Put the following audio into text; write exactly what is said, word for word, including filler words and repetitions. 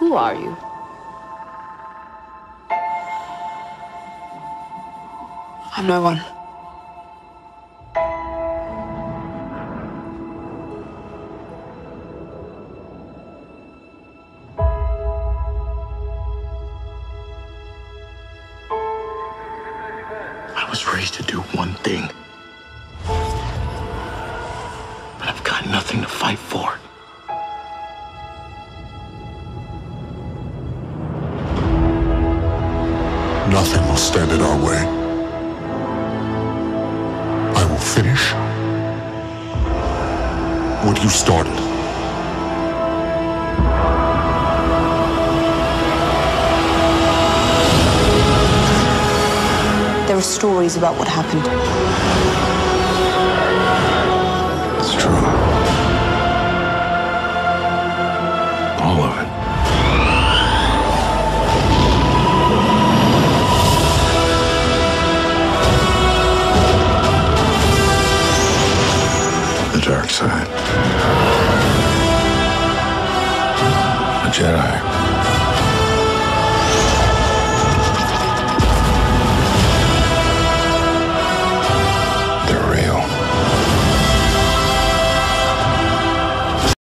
Who are you? I'm no one. I was raised to do one thing. But I've got nothing to fight for. Nothing will stand in our way. I will finish what you started. There are stories about what happened. It's true. All of it. The dark side. A Jedi.